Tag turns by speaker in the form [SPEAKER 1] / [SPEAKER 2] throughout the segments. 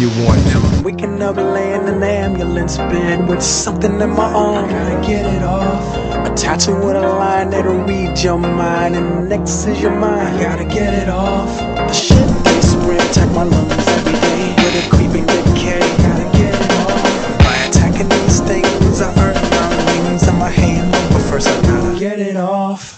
[SPEAKER 1] you want to.
[SPEAKER 2] Waking up laying in an ambulance bed with something in my arm, gotta get it off. A tattoo with a line that'll read your mind, and the next is your mind, gotta get it off. The shit they spray attack my lungs every day with a creeping decay, gotta get it off. By attacking these things, I earn my wings and my hand, but first I gotta get it off.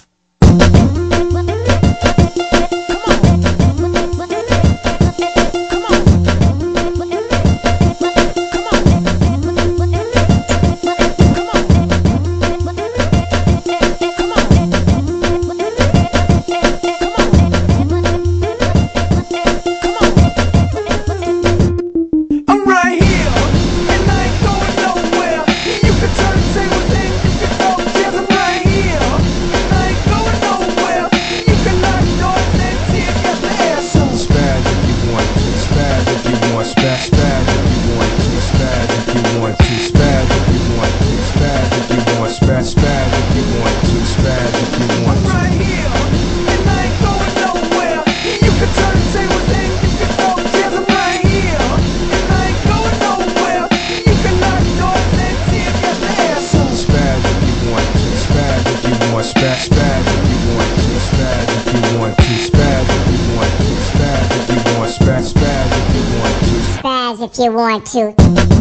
[SPEAKER 3] If you want to.